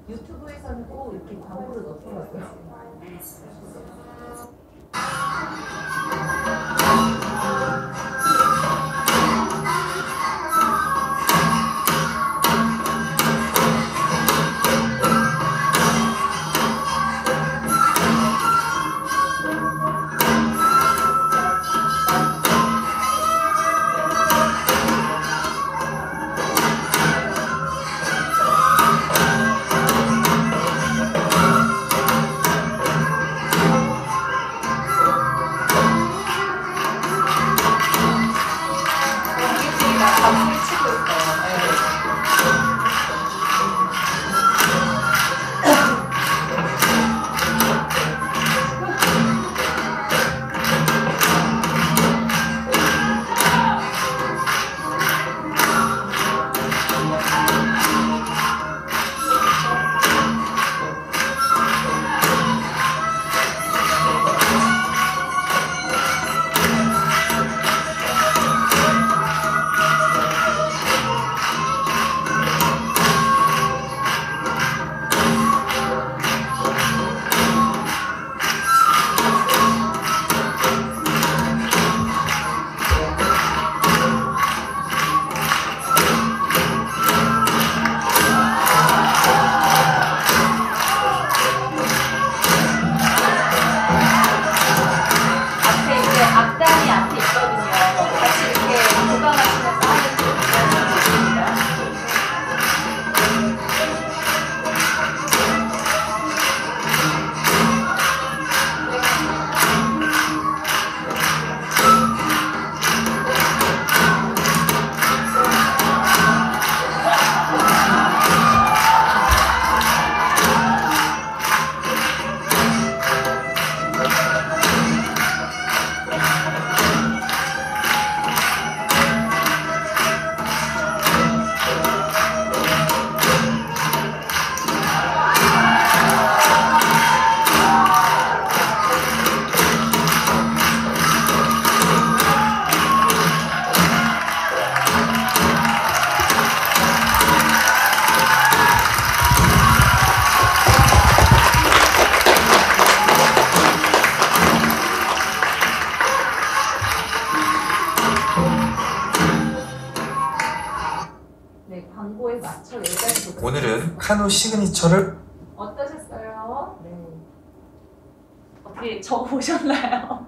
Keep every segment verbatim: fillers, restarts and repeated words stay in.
유튜브에서는 꼭 이렇게 광고를 넣더라고요. 오늘은 카누 시그니처를 어떠셨어요? 네. 어떻게 적어보셨나요?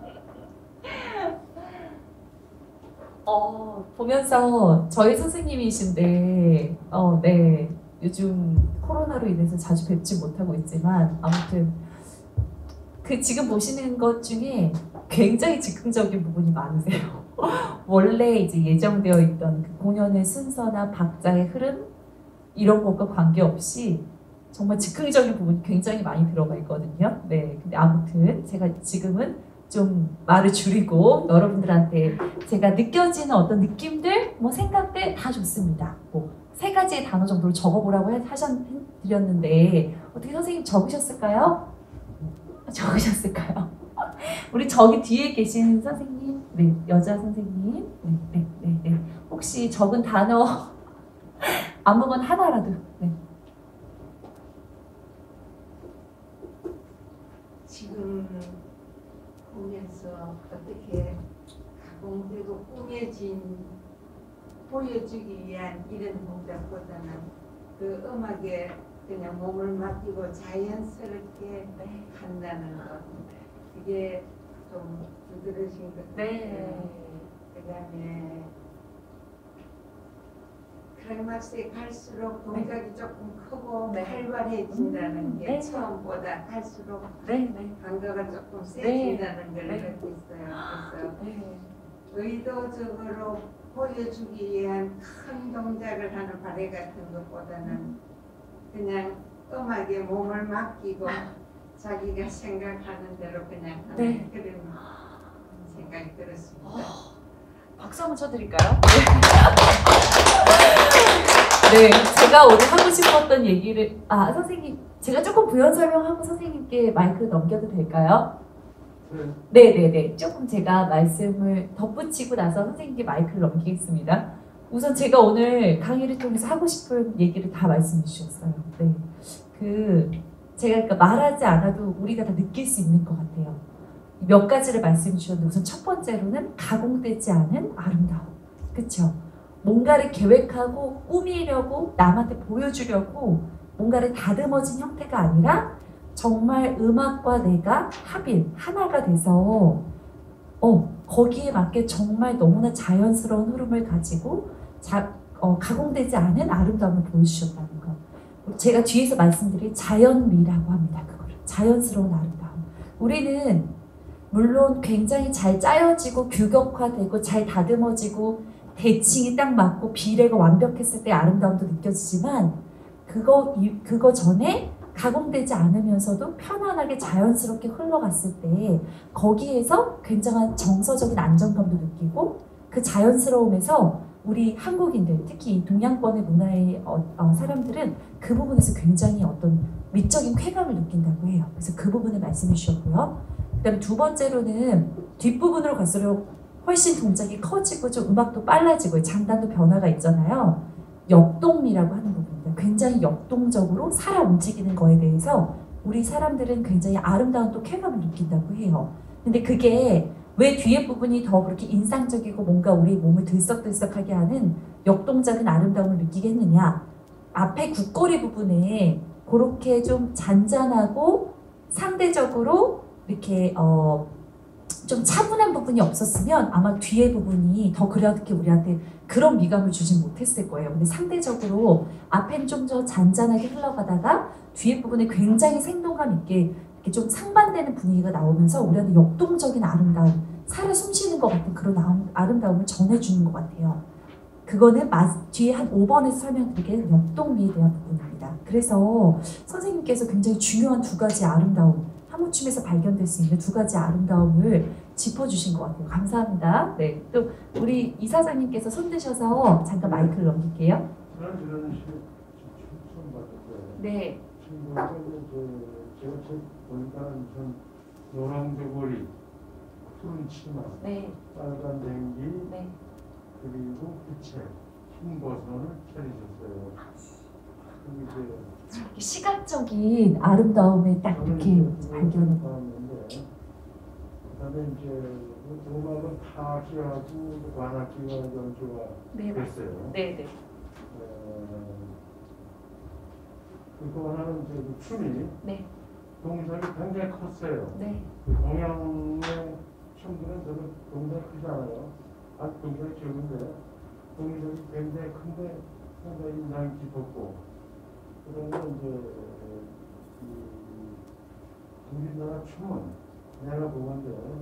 어, 보면서 저희 선생님이신데 어, 네, 요즘 코로나로 인해서 자주 뵙지 못하고 있지만 아무튼 그 지금 보시는 것 중에 굉장히 즉흥적인 부분이 많으세요. 원래 이제 예정되어 있던 그 공연의 순서나 박자의 흐름 이런 것과 관계없이 정말 즉흥적인 부분이 굉장히 많이 들어가 있거든요. 네, 근데 아무튼 제가 지금은 좀 말을 줄이고 여러분들한테 제가 느껴지는 어떤 느낌들, 뭐 생각들 다 좋습니다. 뭐 세 가지의 단어 정도를 적어보라고 하셨는데 어떻게 선생님 적으셨을까요? 적으셨을까요? 우리 저기 뒤에 계신 선생님, 네, 여자 선생님, 네, 네, 네, 네. 혹시 적은 단어 아무거나 하나라도. 네. 지금 보면서 어떻게 가공되고 꾸며진 보여주기 위한 이런 동작보다는 그 음악에 그냥 몸을 맡기고 자연스럽게 한다는 것, 그게 좀 두드러진 것 같아요. 네. 그다음에 클라이막스에 갈수록 동작이 네. 조금 크고 네. 활발해진다는 게 네. 처음보다 갈수록 네. 네. 감각가 조금 세진다는 네. 걸 네. 느꼈어요. 그래서 네. 의도적으로 보여주기 위한 큰 동작을 하는 발레 같은 것보다는 그냥 음악에 몸을 맡기고 자기가 생각하는 대로 그냥 하는 네. 그런 생각이 들었습니다. 어, 박수 한번 쳐드릴까요? 네, 제가 오늘 하고 싶었던 얘기를 아 선생님 제가 조금 부연 설명하고 선생님께 마이크를 넘겨도 될까요? 네, 네, 네. 조금 제가 말씀을 덧붙이고 나서 선생님께 마이크를 넘기겠습니다. 우선 제가 오늘 강의를 통해서 하고 싶은 얘기를 다 말씀해 주셨어요. 네. 그 제가 그러니까 말하지 않아도 우리가 다 느낄 수 있는 것 같아요. 몇 가지를 말씀해 주셨는데 우선 첫 번째로는 가공되지 않은 아름다움. 그렇죠? 뭔가를 계획하고 꾸미려고 남한테 보여주려고 뭔가를 다듬어진 형태가 아니라 정말 음악과 내가 합일, 하나가 돼서 어, 거기에 맞게 정말 너무나 자연스러운 흐름을 가지고 자, 어, 가공되지 않은 아름다움을 보여주셨다는 거. 제가 뒤에서 말씀드릴 자연미라고 합니다. 그거를. 자연스러운 아름다움. 우리는 물론 굉장히 잘 짜여지고 규격화되고 잘 다듬어지고 대칭이 딱 맞고 비례가 완벽했을 때 아름다움도 느껴지지만 그거, 이, 그거 전에 가공되지 않으면서도 편안하게 자연스럽게 흘러갔을 때 거기에서 굉장한 정서적인 안정감도 느끼고 그 자연스러움에서 우리 한국인들 특히 동양권의 문화의 어, 어, 사람들은 그 부분에서 굉장히 어떤 미적인 쾌감을 느낀다고 해요. 그래서 그 부분을 말씀해 주셨고요. 그 다음에 두 번째로는 뒷부분으로 갈수록 훨씬 동작이 커지고 좀 음악도 빨라지고 장단도 변화가 있잖아요. 역동미라고 하는 부분입니다. 굉장히 역동적으로 살아 움직이는 거에 대해서 우리 사람들은 굉장히 아름다운 또 쾌감을 느낀다고 해요. 근데 그게 왜 뒤에 부분이 더 그렇게 인상적이고 뭔가 우리 몸을 들썩들썩하게 하는 역동적인 아름다움을 느끼게 했느냐? 앞에 국거리 부분에 그렇게 좀 잔잔하고 상대적으로 이렇게 어, 좀 차분한 부분이 없었으면 아마 뒤에 부분이 더 그렇게 우리한테 그런 미감을 주진 못했을 거예요. 근데 상대적으로 앞엔 좀 더 잔잔하게 흘러가다가 뒤에 부분에 굉장히 생동감 있게 이렇게 좀 상반되는 분위기가 나오면서 우리한테 역동적인 아름다움, 살아 숨쉬는 것 같은 그런 아름다움을 전해주는 것 같아요. 그거는 뒤에 한 오 번에서 설명드리게 역동미에 대한 부분입니다. 그래서 선생님께서 굉장히 중요한 두 가지 아름다움, 한무춤에서 발견될 수 있는 두 가지 아름다움을 짚어주신 것 같아요. 감사합니다. 네, 또 우리 이사장님께서 손 드셔서 잠깐 마이크를 넘길게요. 네. 제가 책 보니까 전 노랑저고리, 푸른 치마, 네. 빨간 댕기, 네. 그리고 부채, 흰 버선을 차리셨어요. 이렇게 시각적인 아름다움에 딱 이렇게 발견을. 그다음에 이제 음악은 타악기하고 관악기가 연주가 네, 됐어요. 네, 네. 그리고 하나는 이제 그 춤이 네. 동작이 굉장히 컸어요. 네. 그 동양의 춤들은 저도 동작이 크지 않아요. 아, 동작이 적은데 동작이 굉장히 큰데 상당히 인상이 깊었고 그다음에 이제 이 우리나라 춤은 내가 보건데 어,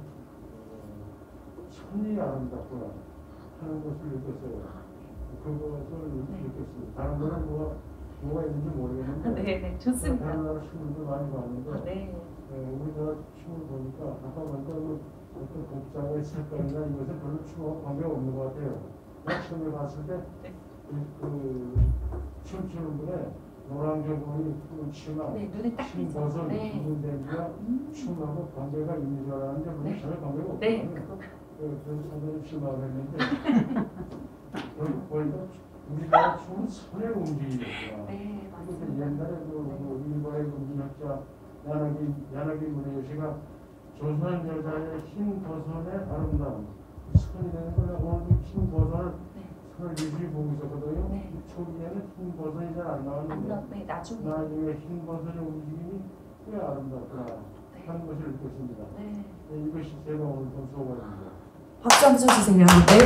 천이 아름답구나 하는 것을 느꼈어요. 그것을 느꼈습니다. 다른 거는 뭐가 뭐가 있는지 모르겠는데 네, 네, 좋습니다. 다른 나라 춤도 많이 봤는데 아, 네. 네, 우리나라 춤을 보니까 아까 보니까 그 어떤 복장의 색깔이나 이것은 별로 춤하고 관계가 없는 것 같아요. 처음에 봤을 때 네. 그, 그 춤추는 분의 노랑저고리 푸른 치마, 네, 흰 버선, 네. 붉은 댕기가 음. 춤하고 관계가 있는 줄 알았는데 물론 네. 전혀 관계가 없거든요. 네. 그래서 상당히 실망을 했는데 결국 보니까 우리나라 춤은 손에 움직이겠구나. 네, 맞습니다. 옛날에 그, 그 일본의 문학자 야나기 야나기 무네요시가 조선 여자의 흰 버선의 아름다움 손이 되는 거는 오늘도 흰 버선을 네. 손을 유심히 보고 있었거든요. 네. 초기에는 흰 버선이 잘 안 나왔는데 안 네, 나중에. 나중에 흰 버선의 움직임이 꽤 아름답구나 네. 하는 것을 느꼈습니다. 네. 네, 이것이 제가 오늘 본 소감입니다. 박수 한번 쳐주세요. 네,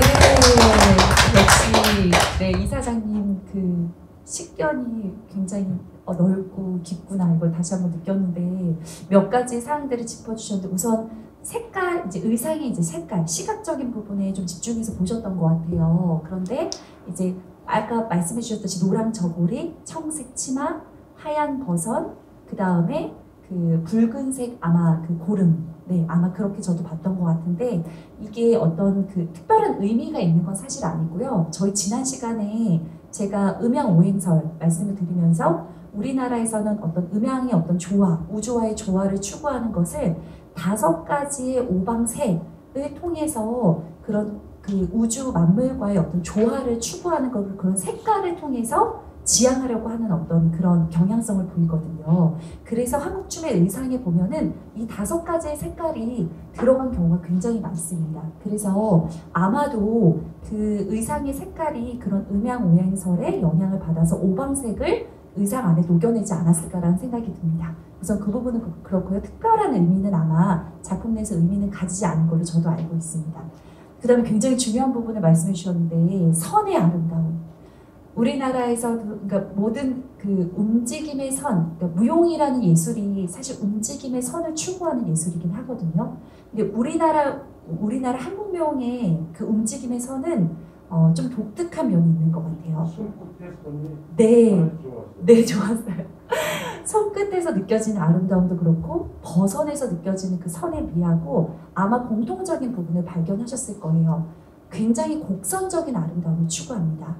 역시 네 이사장님 그 식견이 굉장히 어, 넓고 깊구나 이걸 다시 한번 느꼈는데 몇 가지 사항들을 짚어주셨는데 우선 색깔 이제 의상의 이제 색깔 시각적인 부분에 좀 집중해서 보셨던 것 같아요. 그런데 이제 아까 말씀해주셨듯이 노랑 저고리, 청색 치마, 하얀 버선, 그 다음에 그 붉은색 아마 그 고름. 네, 아마 그렇게 저도 봤던 것 같은데 이게 어떤 그 특별한 의미가 있는 건 사실 아니고요. 저희 지난 시간에 제가 음양 오행설 말씀을 드리면서 우리나라에서는 어떤 음양의 어떤 조화, 우주와의 조화를 추구하는 것을 다섯 가지의 오방색을 통해서 그런 그 우주 만물과의 어떤 조화를 추구하는 것을 그런 색깔을 통해서 지향하려고 하는 어떤 그런 경향성을 보이거든요. 그래서 한국 춤의 의상에 보면은 이 다섯 가지의 색깔이 들어간 경우가 굉장히 많습니다. 그래서 아마도 그 의상의 색깔이 그런 음양오행설의 영향을 받아서 오방색을 의상 안에 녹여내지 않았을까라는 생각이 듭니다. 우선 그 부분은 그렇고요. 특별한 의미는 아마 작품 내에서 의미는 가지지 않은 걸로 저도 알고 있습니다. 그 다음에 굉장히 중요한 부분을 말씀해 주셨는데 선의 아름다움. 우리나라에서 그러니까 모든 그 움직임의 선, 그러니까 무용이라는 예술이 사실 움직임의 선을 추구하는 예술이긴 하거든요. 근데 우리나라 우리나라 한국무용의 그 움직임의 선은 어, 좀 독특한 면이 있는 것 같아요. 손끝의 선이 네, 좋았어요. 네 좋았어요. 손끝에서 느껴지는 아름다움도 그렇고 버선에서 느껴지는 그 선의 미하고 아마 공통적인 부분을 발견하셨을 거예요. 굉장히 곡선적인 아름다움을 추구합니다.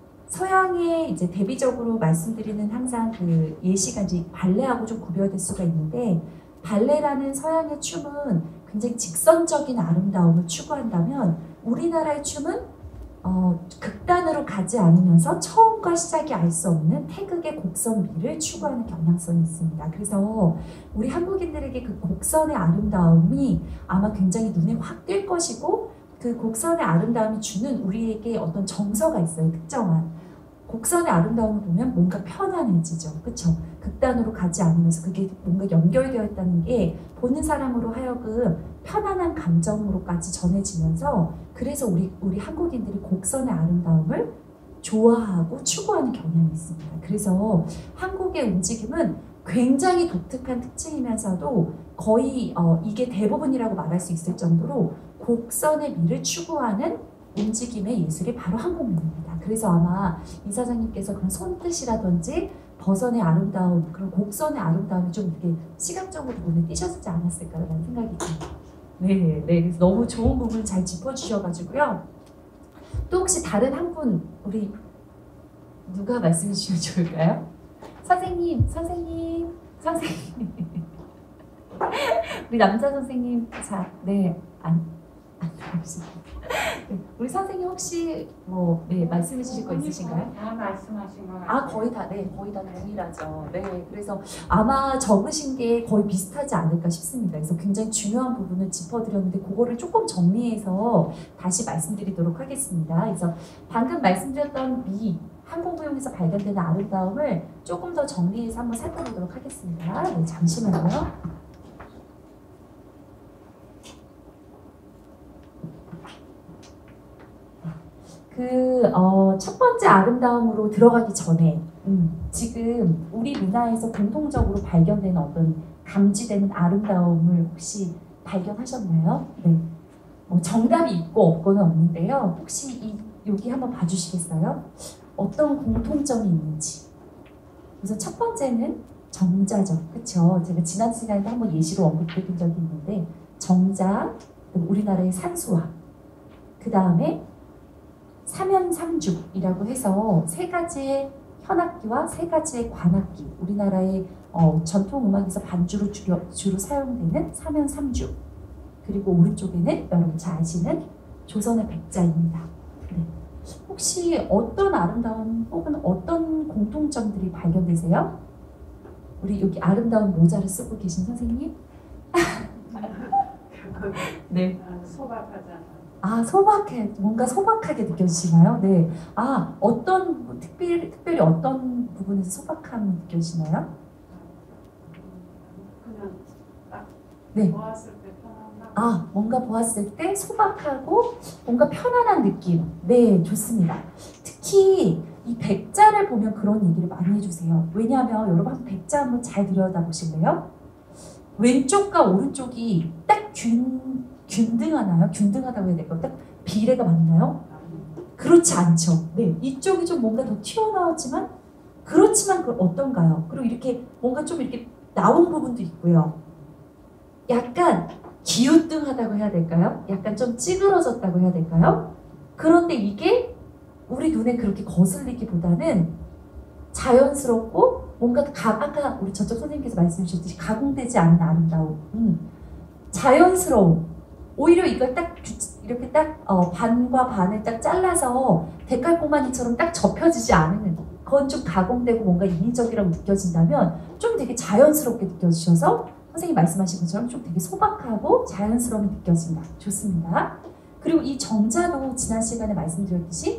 서양의 이제 대비적으로 말씀드리는 항상 그 예시가 이제 발레하고 좀 구별될 수가 있는데 발레라는 서양의 춤은 굉장히 직선적인 아름다움을 추구한다면 우리나라의 춤은 어, 극단으로 가지 않으면서 처음과 시작이 알 수 없는 태극의 곡선미를 추구하는 경향성이 있습니다. 그래서 우리 한국인들에게 그 곡선의 아름다움이 아마 굉장히 눈에 확 띌 것이고 그 곡선의 아름다움이 주는 우리에게 어떤 정서가 있어요. 특정한. 곡선의 아름다움을 보면 뭔가 편안해지죠. 그렇죠? 극단으로 가지 않으면서 그게 뭔가 연결되어 있다는 게 보는 사람으로 하여금 편안한 감정으로까지 전해지면서 그래서 우리, 우리 한국인들이 곡선의 아름다움을 좋아하고 추구하는 경향이 있습니다. 그래서 한국의 움직임은 굉장히 독특한 특징이면서도 거의 어, 이게 대부분이라고 말할 수 있을 정도로 곡선의 미를 추구하는 움직임의 예술이 바로 한국무용입니다. 그래서 아마 이사장님께서 그런 손뜻이라든지 버선의 아름다움, 그런 곡선의 아름다움이 좀 이렇게 시각적으로 눈에 띄셨지 않았을까라는 생각이 듭니다. 네, 네, 그래서 너무 좋은 부분을 잘 짚어주셔가지고요. 또 혹시 다른 한 분 우리 누가 말씀해 주시면 좋을까요? 선생님, 선생님, 선생님. 우리 남자 선생님, 자, 네, 안, 안 나오십니다. 네, 우리 선생님 혹시 뭐, 네, 말씀해 주실 거 있으신가요? 다 말씀하신 것 같아요. 아, 거의 다, 네, 거의 다 동일하죠. 네, 그래서 아마 적으신 게 거의 비슷하지 않을까 싶습니다. 그래서 굉장히 중요한 부분을 짚어드렸는데 그거를 조금 정리해서 다시 말씀드리도록 하겠습니다. 그래서 방금 말씀드렸던 미, 한국무용에서 발견되는 아름다움을 조금 더 정리해서 한번 살펴보도록 하겠습니다. 네, 잠시만요. 그, 어, 첫 번째 아름다움으로 들어가기 전에, 음, 지금 우리 문화에서 공통적으로 발견되는 어떤 감지되는 아름다움을 혹시 발견하셨나요? 네. 뭐 정답이 있고 없고는 없는데요. 혹시 이, 여기 한번 봐주시겠어요? 어떤 공통점이 있는지. 그래서 첫 번째는 정자죠. 그쵸? 제가 지난 시간에 한번 예시로 언급드린 적이 있는데, 정자, 우리나라의 산수화, 그 다음에 삼연삼죽이라고 해서 세 가지의 현악기와 세 가지의 관악기, 우리나라의 어, 전통 음악에서 반주로 주로, 주로 사용되는 삼연삼죽, 그리고 오른쪽에는 여러분 잘 아시는 조선의 백자입니다. 네. 혹시 어떤 아름다운 혹은 어떤 공통점들이 발견되세요? 우리 여기 아름다운 모자를 쓰고 계신 선생님? 네. 소박하잖아. 아, 소박해, 뭔가 소박하게 느껴지시나요? 네. 아, 어떤, 뭐, 특별히, 특별히 어떤 부분에서 소박함이 느껴지나요? 그냥 딱 네. 보았을 때 편안하고. 아, 뭔가 보았을 때 소박하고 뭔가 편안한 느낌. 네, 좋습니다. 특히 이 백자를 보면 그런 얘기를 많이 해주세요. 왜냐하면 여러분 한번 백자 한번 잘 들여다보실래요? 왼쪽과 오른쪽이 딱 균, 균등하나요? 균등하다고 해야 될까요? 딱 비례가 맞나요? 그렇지 않죠. 네, 이쪽이 좀 뭔가 더 튀어나왔지만 그렇지만 그 어떤가요? 그리고 이렇게 뭔가 좀 이렇게 나온 부분도 있고요. 약간 기우뚱하다고 해야 될까요? 약간 좀 찌그러졌다고 해야 될까요? 그런데 이게 우리 눈에 그렇게 거슬리기보다는 자연스럽고 뭔가 가, 아까 우리 저쪽 선생님께서 말씀해 주셨듯이 가공되지 않은 아름다움, 음, 자연스러움. 오히려 이걸 딱 이렇게 딱 어, 반과 반을 딱 잘라서 데칼코마니처럼 딱 접혀지지 않은 그건 좀 가공되고 뭔가 인위적이라고 느껴진다면 좀 되게 자연스럽게 느껴지셔서 선생님 말씀하신 것처럼 좀 되게 소박하고 자연스러움이 느껴진다. 좋습니다. 그리고 이 정자도 지난 시간에 말씀드렸듯이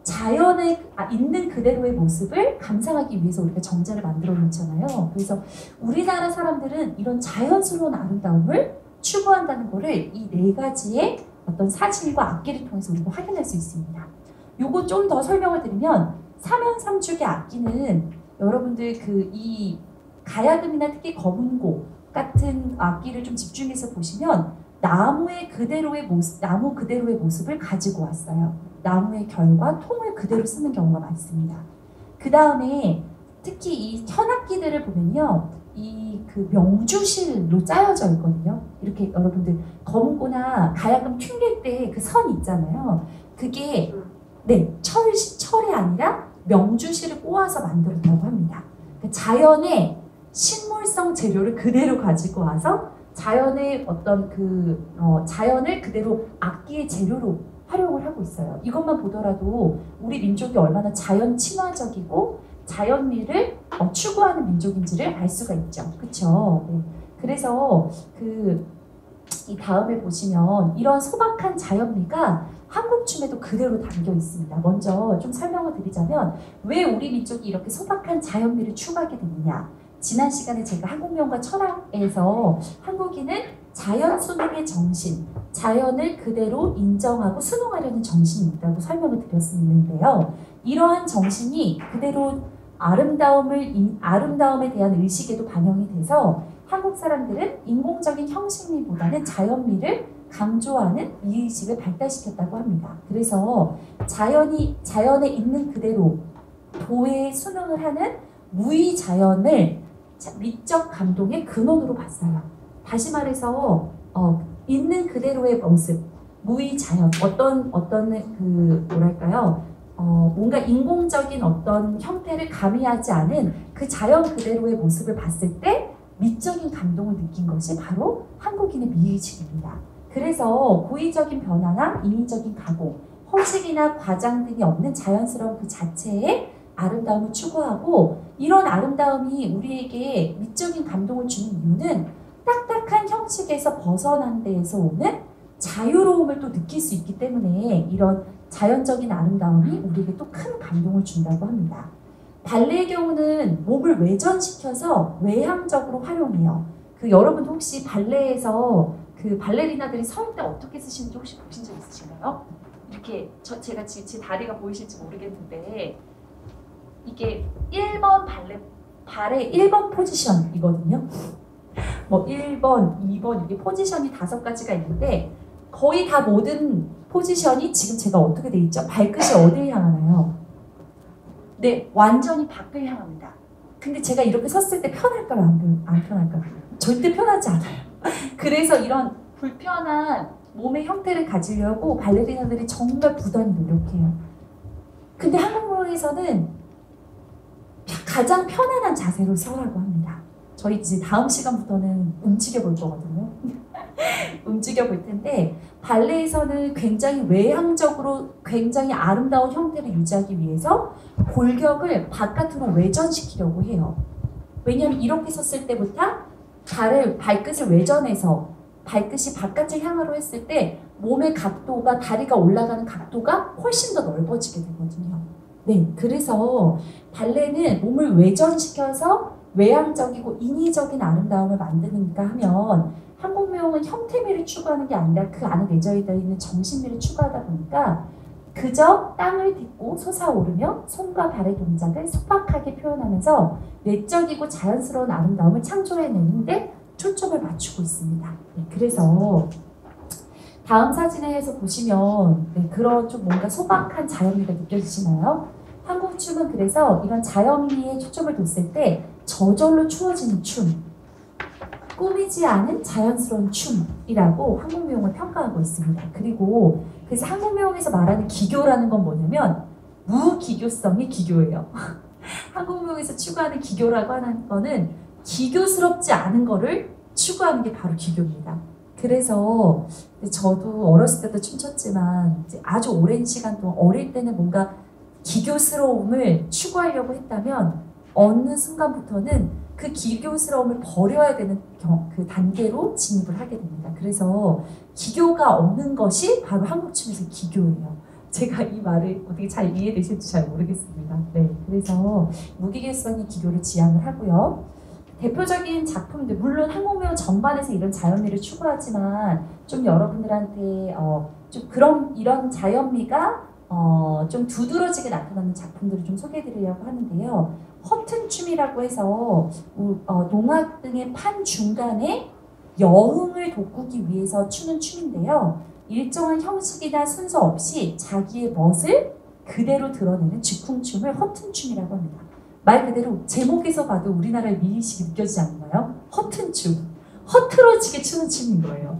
자연의 아, 있는 그대로의 모습을 감상하기 위해서 우리가 정자를 만들어 놓잖아요. 그래서 우리나라 사람들은 이런 자연스러운 아름다움을 추구한다는 것을 이 네 가지의 어떤 사진과 악기를 통해서 우리가 확인할 수 있습니다. 요거 좀 더 설명을 드리면 삼연삼축의 악기는 여러분들 그 이 가야금이나 특히 검은고 같은 악기를 좀 집중해서 보시면 나무의 그대로의 모습, 나무 그대로의 모습을 가지고 왔어요. 나무의 결과 통을 그대로 쓰는 경우가 많습니다. 그 다음에 특히 이 현악기들을 보면요, 이 그 명주실로 짜여져 있거든요. 이렇게 여러분들 검은고나 가야금 튕길 때 그 선 있잖아요. 그게 네 철 철이 아니라 명주실을 꼬아서 만들었다고 합니다. 그러니까 자연의 식물성 재료를 그대로 가지고 와서 자연의 어떤 그 어, 자연을 그대로 악기의 재료로 활용을 하고 있어요. 이것만 보더라도 우리 민족이 얼마나 자연 친화적이고 자연미를 어, 추구하는 민족인지를 알 수가 있죠. 그렇죠? 네. 그래서 그 이 다음에 보시면 이런 소박한 자연미가 한국 춤에도 그대로 담겨 있습니다. 먼저 좀 설명을 드리자면 왜 우리 민족이 이렇게 소박한 자연미를 추구하게 됐느냐? 지난 시간에 제가 한국명과 철학에서 한국인은 자연 순응의 정신, 자연을 그대로 인정하고 순응하려는 정신이 있다고 설명을 드렸는데요. 이러한 정신이 그대로 아름다움을, 아름다움에 대한 의식에도 반영이 돼서 한국 사람들은 인공적인 형식미보다는 자연미를 강조하는 미의식을 발달시켰다고 합니다. 그래서 자연이, 자연에 있는 그대로 도에 순응을 하는 무의 자연을 미적 감동의 근원으로 봤어요. 다시 말해서 어, 있는 그대로의 모습, 무의 자연, 어떤 어떤 그 뭐랄까요? 어, 뭔가 인공적인 어떤 형태를 가미하지 않은 그 자연 그대로의 모습을 봤을 때 미적인 감동을 느낀 것이 바로 한국인의 미의식입니다. 그래서 고의적인 변화나 인위적인 가공, 허식이나 과장 등이 없는 자연스러운 그 자체의 아름다움을 추구하고 이런 아름다움이 우리에게 미적인 감동을 주는 이유는 딱딱한 형식에서 벗어난 데에서 오는 자유로움을 또 느낄 수 있기 때문에 이런 자연적인 아름다움이 우리에게 또 큰 감동을 준다고 합니다. 발레의 경우는 몸을 외전시켜서 외향적으로 활용해요. 그 여러분도 혹시 발레에서 그 발레리나들이 설 때 어떻게 쓰시는지 혹시 보신 적 있으신가요? 이렇게 저 제가 제, 제 다리가 보이실지 모르겠는데 이게 일 번 발레 발의 일 번 포지션이거든요. 뭐 일 번, 이 번 이게 포지션이 다섯 가지가 있는데 거의 다 모든 포지션이 지금 제가 어떻게 돼 있죠? 발끝이 어디를 향하나요? 네, 완전히 밖을 향합니다. 근데 제가 이렇게 섰을 때 편할까요? 안, 안 편할까요? 절대 편하지 않아요. 그래서 이런 불편한 몸의 형태를 가지려고 발레리나들이 정말 부단히 노력해요. 근데 한국무용에서는 가장 편안한 자세로 서라고 합니다. 저희 이제 다음 시간부터는 움직여 볼 거거든요. 움직여 볼 텐데 발레에서는 굉장히 외향적으로 굉장히 아름다운 형태를 유지하기 위해서 골격을 바깥으로 외전시키려고 해요. 왜냐하면 이렇게 섰을 때부터 발을, 발끝을 외전해서 발끝이 바깥을 향으로 했을 때 몸의 각도가 다리가 올라가는 각도가 훨씬 더 넓어지게 되거든요. 네, 그래서 발레는 몸을 외전시켜서 외향적이고 인위적인 아름다움을 만드는가 하면 한국무용은 형태미를 추구하는 게 아니라 그 안에 내재되어 있는 정신미를 추구하다 보니까 그저 땅을 딛고 솟아오르며 손과 발의 동작을 소박하게 표현하면서 내적이고 자연스러운 아름다움을 창조해내는데 초점을 맞추고 있습니다. 네, 그래서 다음 사진에서 보시면 네, 그런 좀 뭔가 소박한 자연미가 느껴지시나요? 한국 춤은 그래서 이런 자연미에 초점을 뒀을 때 저절로 추어지는 춤, 꾸미지 않은 자연스러운 춤이라고 한국무용을 평가하고 있습니다. 그리고 그래서 한국무용에서 말하는 기교라는 건 뭐냐면 무기교성이 기교예요. 한국무용에서 추구하는 기교라고 하는 거는 기교스럽지 않은 거를 추구하는 게 바로 기교입니다. 그래서 저도 어렸을 때도 춤췄지만 이제 아주 오랜 시간 동안 어릴 때는 뭔가 기교스러움을 추구하려고 했다면 어느 순간부터는 그 기교스러움을 버려야 되는 경, 그 단계로 진입을 하게 됩니다. 그래서 기교가 없는 것이 바로 한국춤에서 기교예요. 제가 이 말을 어떻게 잘 이해되실지 잘 모르겠습니다. 네, 그래서 무기계성이 기교를 지향을 하고요. 대표적인 작품들, 물론 한국무용 전반에서 이런 자연미를 추구하지만 좀 여러분들한테 어, 좀 그런 이런 자연미가 어, 좀 두드러지게 나타나는 작품들을 좀 소개해드리려고 하는데요. 허튼춤이라고 해서 어, 농악 등의 판 중간에 여흥을 돋구기 위해서 추는 춤인데요. 일정한 형식이나 순서 없이 자기의 멋을 그대로 드러내는 즉흥춤을 허튼춤이라고 합니다. 말 그대로 제목에서 봐도 우리나라의 미인식이 느껴지지 않나요? 허튼춤. 허틀어지게 추는 춤인 거예요.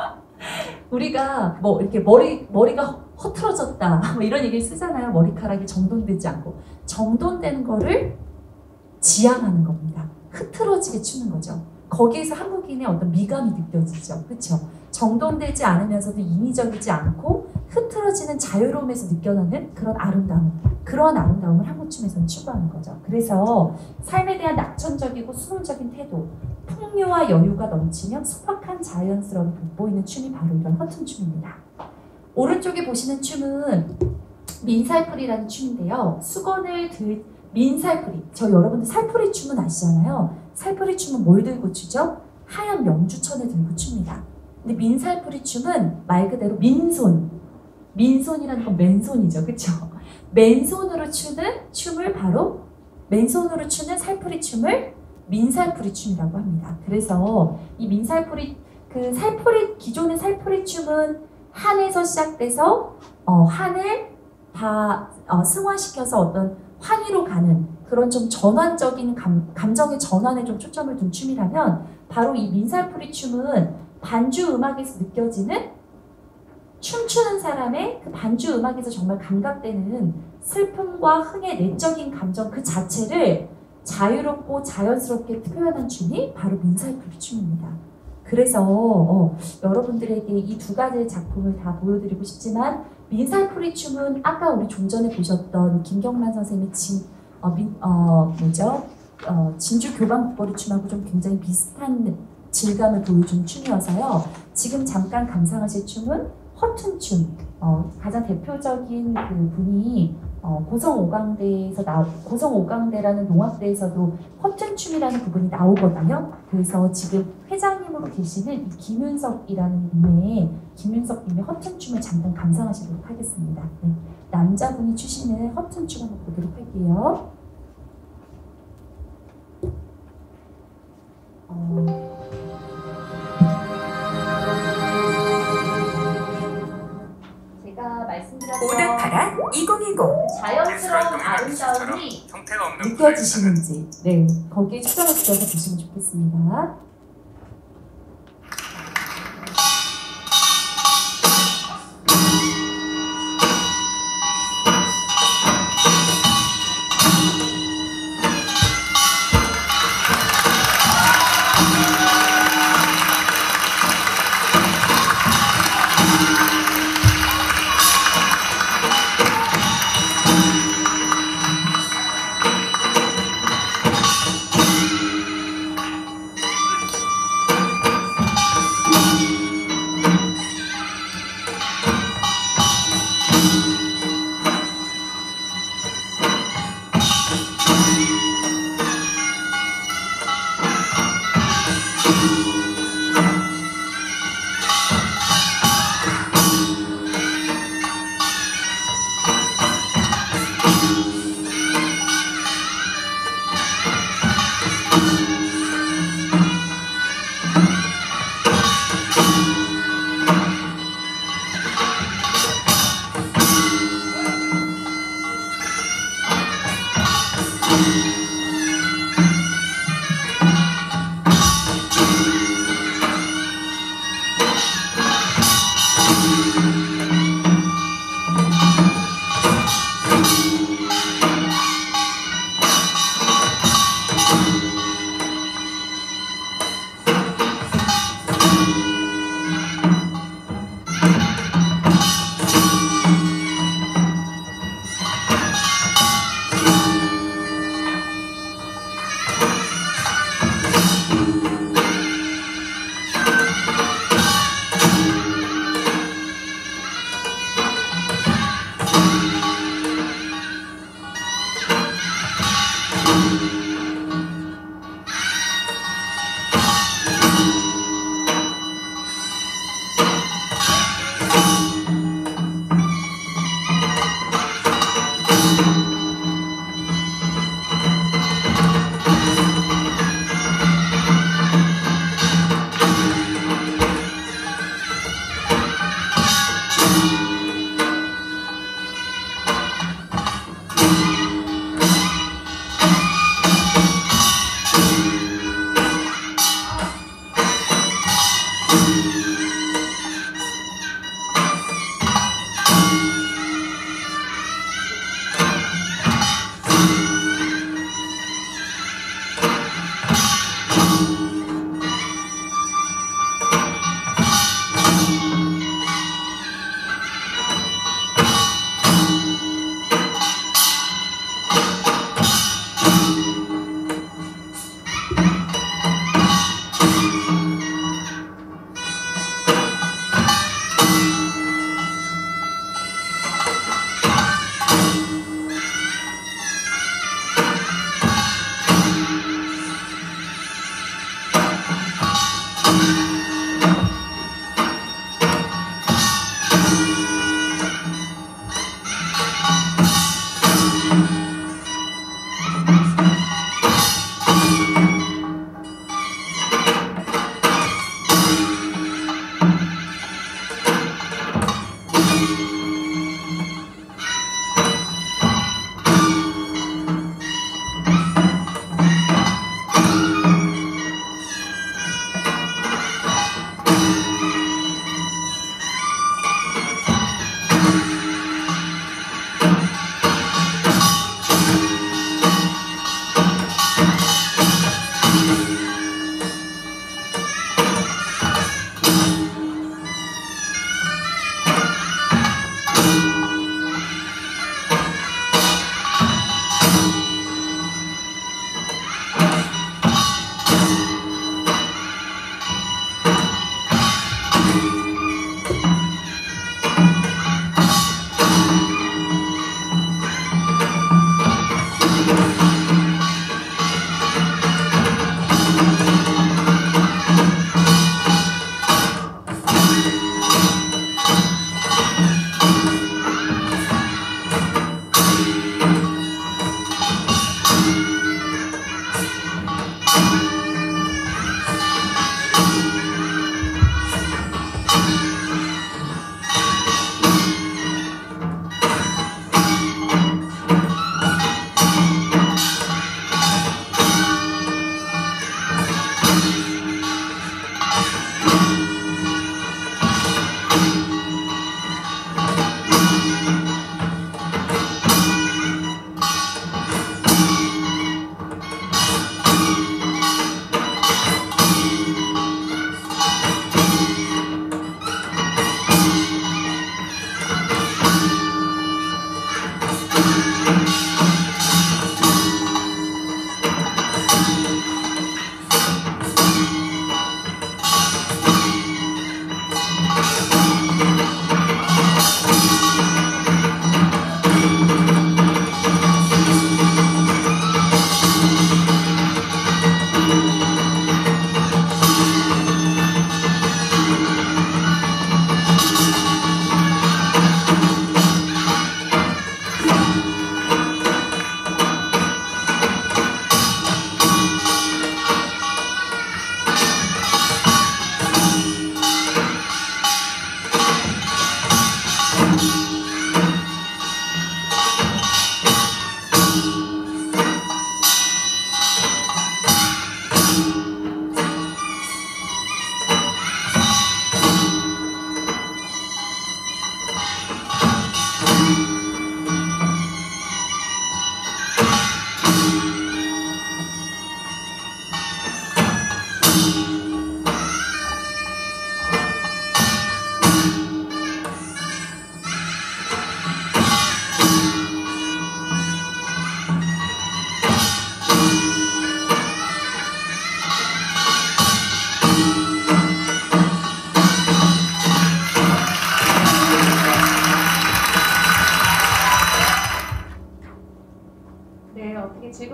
우리가 뭐 이렇게 머리, 머리가 허틀어졌다 뭐 이런 얘기를 쓰잖아요. 머리카락이 정돈되지 않고. 정돈되는 거를 지향하는 겁니다. 흐트러지게 추는 거죠. 거기에서 한국인의 어떤 미감이 느껴지죠. 그렇죠? 정돈되지 않으면서도 인위적이지 않고 흐트러지는 자유로움에서 느껴나는 그런 아름다움, 그런 아름다움을 한국춤에서는 추구하는 거죠. 그래서 삶에 대한 낙천적이고 수론적인 태도, 풍요와 여유가 넘치며 소박한 자연스러움이 돋보이는 춤이 바로 이런 허튼춤입니다. 오른쪽에 보시는 춤은 민살풀이라는 춤인데요. 수건을 들 민살풀이, 저 여러분들 살풀이 춤은 아시잖아요. 살풀이 춤은 뭘 들고 추죠? 하얀 명주천을 들고 춥니다. 근데 민살풀이 춤은 말 그대로 민손, 민손이라는 건 맨손이죠, 그렇죠? 맨손으로 추는 춤을 바로 맨손으로 추는 살풀이 춤을 민살풀이 춤이라고 합니다. 그래서 이 민살풀이 그 살풀이 기존의 살풀이 춤은 한에서 시작돼서 어, 한을 다 어, 승화시켜서 어떤 환희로 가는 그런 좀 전환적인 감, 감정의 전환에 좀 초점을 둔 춤이라면 바로 이 민살풀이 춤은 반주 음악에서 느껴지는 춤추는 사람의 그 반주 음악에서 정말 감각되는 슬픔과 흥의 내적인 감정 그 자체를 자유롭고 자연스럽게 표현한 춤이 바로 민살풀이 춤입니다. 그래서 어, 여러분들에게 이 두 가지의 작품을 다 보여드리고 싶지만 민살풀이 춤은 아까 우리 좀 전에 보셨던 김경란 선생님의 진, 어, 민, 어, 뭐죠? 어, 진주 교방 국보리 춤하고 좀 굉장히 비슷한 질감을 보여준 춤이어서요. 지금 잠깐 감상하실 춤은 허튼춤. 어, 가장 대표적인 그 분이 어, 고성오강대에서 나 고성오강대라는 농악대에서도 허튼춤이라는 부분이 나오거든요. 그래서 지금 회장님으로 계시는 이 김윤석이라는 님의 김윤석 님의 허튼춤을 잠깐 감상하시도록 하겠습니다. 네. 남자분이 추시는 허튼춤 한번 보도록 할게요. 어... 제가 말씀드렸던 오락가라 이천이십 자연스러운 아름다움이 느껴지시는지 네 거기에 초점을 두어서 보시면 좋겠습니다.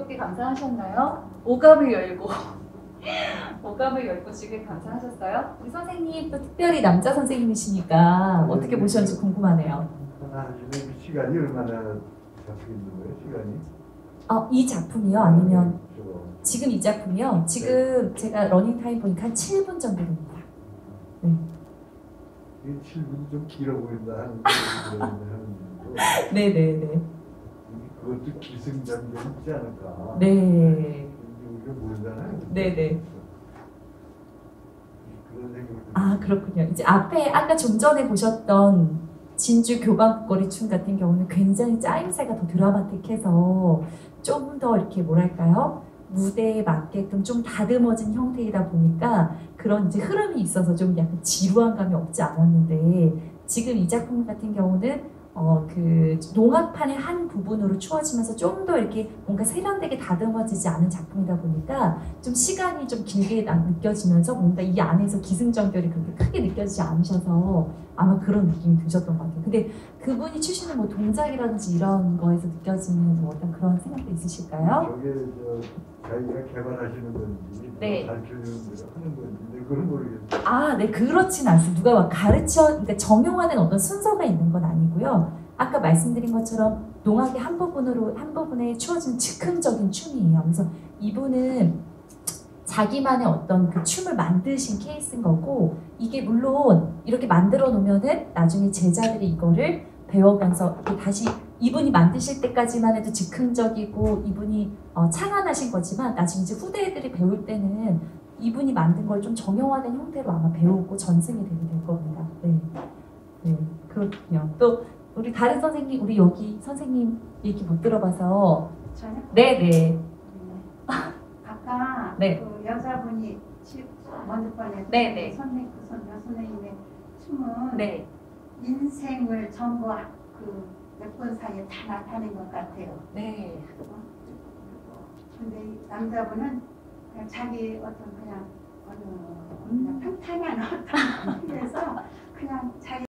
즐겁게 감상하셨나요? 오감을 열고 오감을 열고 즐겁게 감상하셨어요? 우리 선생님 또 특별히 남자 선생님이시니까 어떻게 보셨는지 궁금하네요. 하시는 시간이 얼마나 잡혀 있는 거예요? 시간이? 어, 이 작품이요? 아니면 저거. 지금 이 작품이요? 지금 제가 러닝타임 보니까 한 칠 분 정도 됩니다. 네. 이게 칠 분이 좀 길어 보인다 하는 하는 네네네. 그것도 기승전결이 있지 않을까? 네. 우리가 모르잖아요. 네네. 그런 생각이 아 그렇군요. 이제 앞에 아까 좀 전에 보셨던 진주 교방거리 춤 같은 경우는 굉장히 짜임새가 더 드라마틱해서 좀 더 이렇게 뭐랄까요? 무대에 맞게끔 좀 다듬어진 형태이다 보니까 그런 이제 흐름이 있어서 좀 약간 지루한 감이 없지 않았는데 지금 이 작품 같은 경우는 어 그 농악판의 한 부분으로 추어지면서 좀 더 이렇게 뭔가 세련되게 다듬어지지 않은 작품이다 보니까 좀 시간이 좀 길게 나- 느껴지면서 뭔가 이 안에서 기승전결이 그렇게 크게 느껴지지 않으셔서 아마 그런 느낌이 드셨던 것 같아요. 근데 그분이 추시는 뭐 동작이라든지 이런 거에서 느껴지는 뭐 어떤 그런 생각도 있으실까요? 저게 저 자기가 개발하시는 건지 네. 가르쳐주는 대로 하는 건지 근데 그건 모르겠어요. 아, 네, 그렇진 않습니다. 누가 막 가르쳐, 그러니까 정형화된 어떤 순서가 있는 건 아니고요. 아까 말씀드린 것처럼 농악의 한 부분으로, 한 부분에 추어진 즉흥적인 춤이에요. 그래서 이분은 자기만의 어떤 그 춤을 만드신 케이스인 거고, 이게 물론 이렇게 만들어 놓으면은 나중에 제자들이 이거를 배워가면서 이렇게 다시 이분이 만드실 때까지만 해도 즉흥적이고 이분이 어, 창안하신 거지만 나중에 이제 후대들이 배울 때는 이분이 만든 걸 좀 정형화된 형태로 아마 배우고 전승이 되게 될 겁니다. 네, 네, 그렇군요. 또 우리 다른 선생님, 우리 여기 선생님 얘기 못 들어봐서, 저요? 네, 네, 아까 네. 그 여자분이 치- 먼저 번에 네, 네. 선생님 그 선, 선생님의 춤은 네, 인생을 전부 그 몇 번 사이에 다 나타낸 것 같아요. 네, 근데 이 남자분은 그냥 자기 어떤 그냥 어느 그냥 평탄한 어떤 그래서 그냥 자기